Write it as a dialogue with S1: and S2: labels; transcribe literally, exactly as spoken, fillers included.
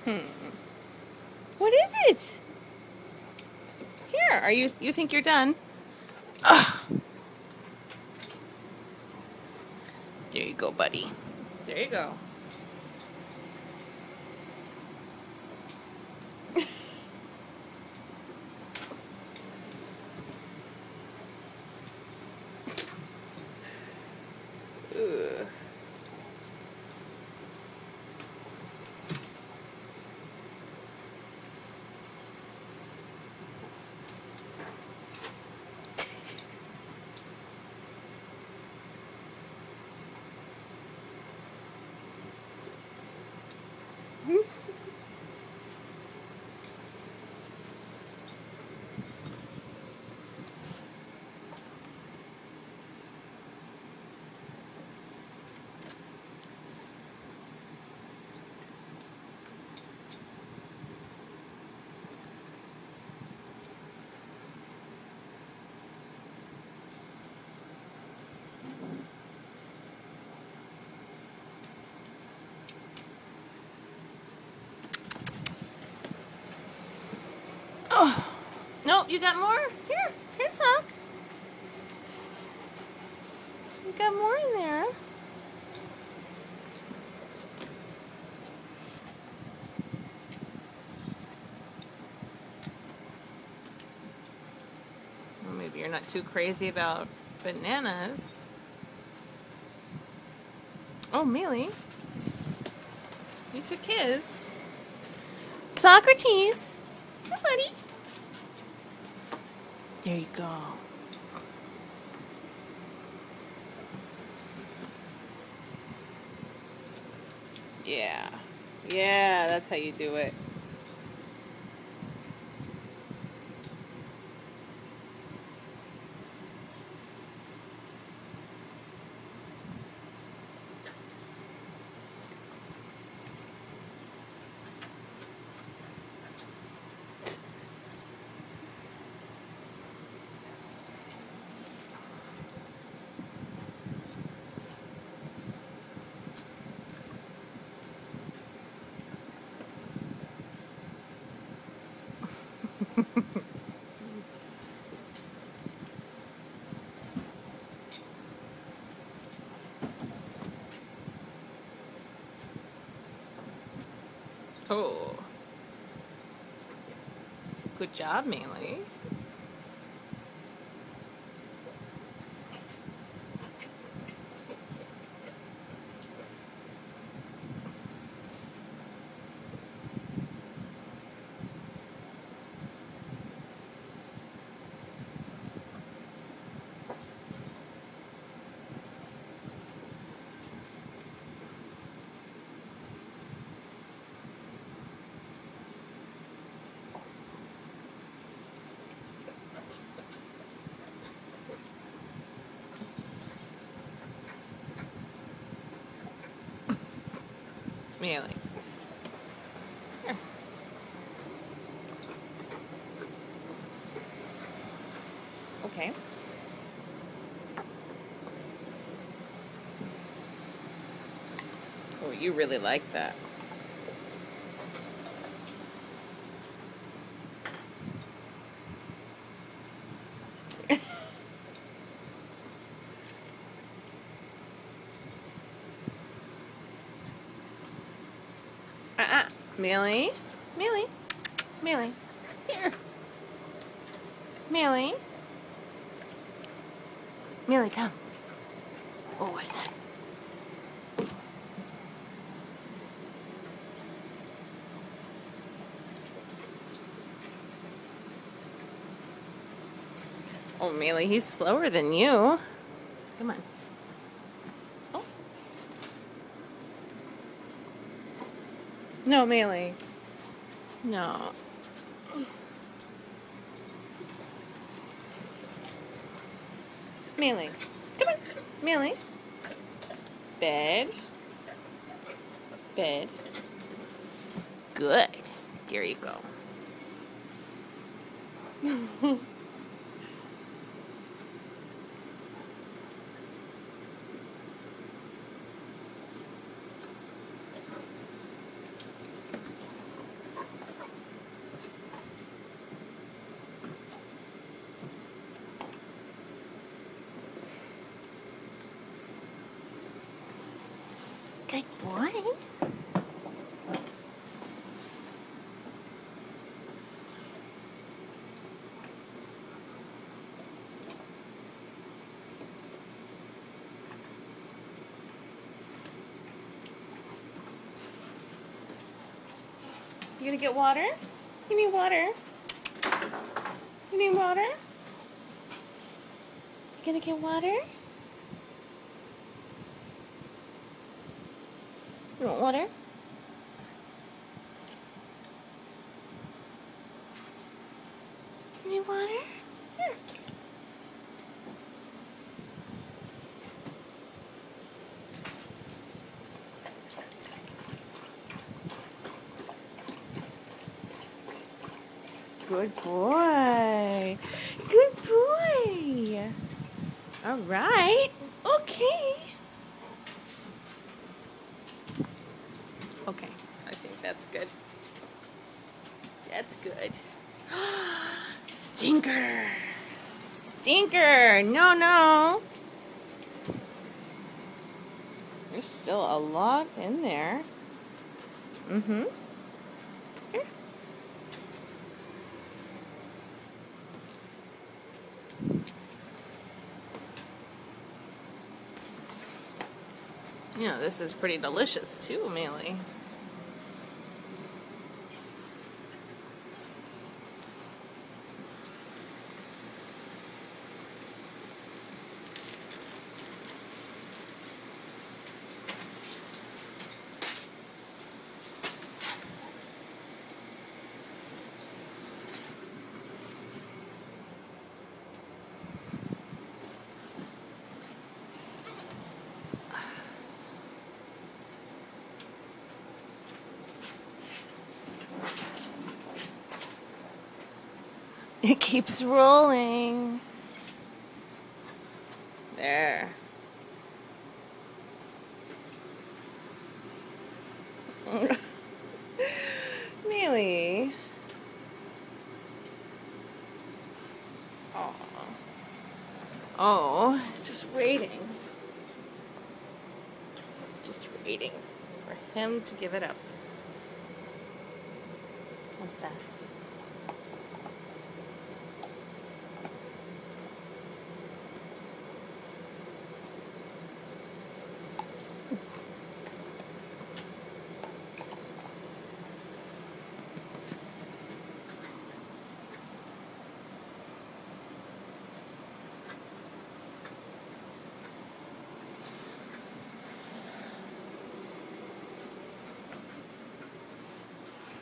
S1: Hmm. What is it? Here, are you? You think you're done? Ugh. There you go, buddy. There you go. Ugh. Oh. No, you got more? Here, here's Sock. You got more in there. Well, maybe you're not too crazy about bananas. Oh, Mayli. You took his. Socrates. Hi, buddy. There you go. Yeah. Yeah, that's how you do it. Oh. Good job, Mayli. Mayli. Here. Okay. Oh, you really like that. Uh-uh. Mayli. Mayli. Mayli. Here. Mayli. Mayli, come. Oh, what's that? Oh, Mayli, he's slower than you. Come on. Oh. No, Mayli. No. Mayli. Come on. Mayli. Bed. Bed. Good. There you go. Good boy. You gonna get water? You need water? You need water? You gonna get water? You want water? You need water? Here. Good boy. Good boy. All right. Okay. Okay. I think that's good. That's good. Stinker. Stinker. No, no. There's still a lot in there. Mm-hmm. Here. You know, this is pretty delicious too, Mayli. It keeps rolling. There. Mayli. Oh. Oh, just waiting. Just waiting for him to give it up. What's that?